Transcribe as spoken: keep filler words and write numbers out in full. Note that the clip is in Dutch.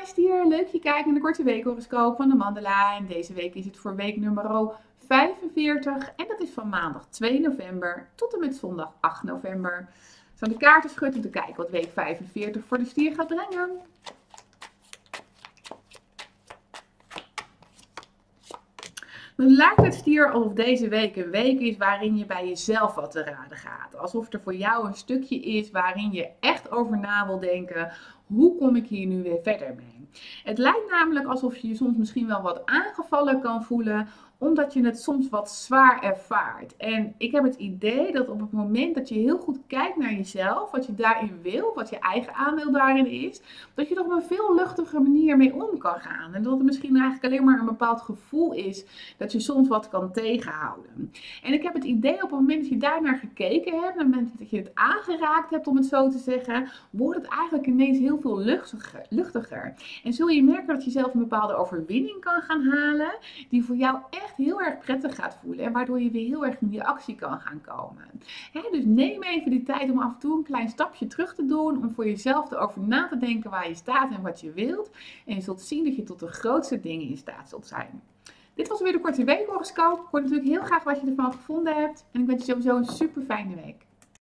mijn stier, leuk je kijkt naar de korte weekhoroscoop van de Mandala. En deze week is het voor week nummer vijfenveertig en dat is van maandag twee november tot en met zondag acht november. Ik zal de kaarten schudden om te kijken wat week vijfenveertig voor de stier gaat brengen. Dan lijkt het stier alsof deze week een week is waarin je bij jezelf wat te raden gaat. Alsof er voor jou een stukje is waarin je echt over na wil denken, hoe kom ik hier nu weer verder mee? Het lijkt namelijk alsof je je soms misschien wel wat aangevallen kan voelen, omdat je het soms wat zwaar ervaart. En ik heb het idee dat op het moment dat je heel goed kijkt naar jezelf, wat je daarin wil, wat je eigen aandeel daarin is, dat je er op een veel luchtige manier mee om kan gaan. En dat het misschien eigenlijk alleen maar een bepaald gevoel is dat je soms wat kan tegenhouden. En ik heb het idee op het moment dat je daarnaar gekeken hebt, op het moment dat je het aangeraakt hebt, om het zo te zeggen, wordt het eigenlijk ineens heel veel luchtiger. luchtiger. En zul je merken dat je zelf een bepaalde overwinning kan gaan halen, die voor jou echt heel erg prettig gaat voelen en waardoor je weer heel erg in die actie kan gaan komen. He, dus neem even die tijd om af en toe een klein stapje terug te doen, om voor jezelf erover na te denken waar je staat en wat je wilt. En je zult zien dat je tot de grootste dingen in staat zult zijn. Dit was weer de korte weekhoroscoop. Ik hoor natuurlijk heel graag wat je ervan gevonden hebt en ik wens je sowieso een super fijne week.